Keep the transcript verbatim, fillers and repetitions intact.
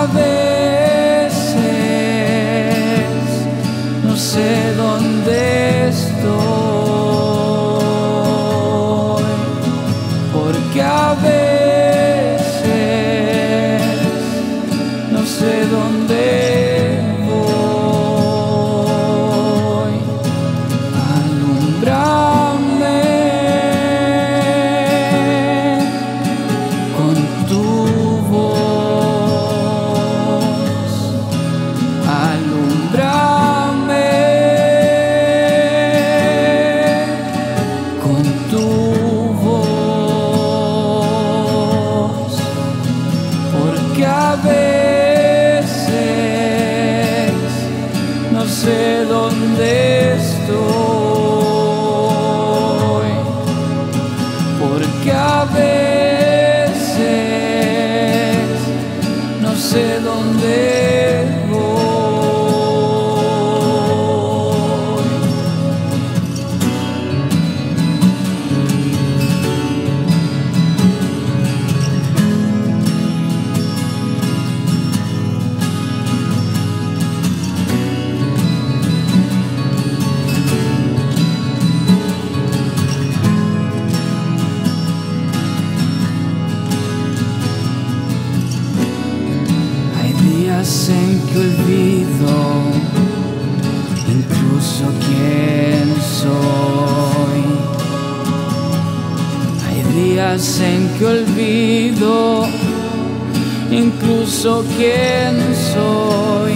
a veces no sé dónde estoy, porque a veces no sé dónde voy. Alumbrame con tu voz, alumbrame con tu voz, porque a veces no sé dónde estoy, porque a veces no sé dónde voy. En que olvido incluso quién soy. Hay días en que olvido incluso quién soy.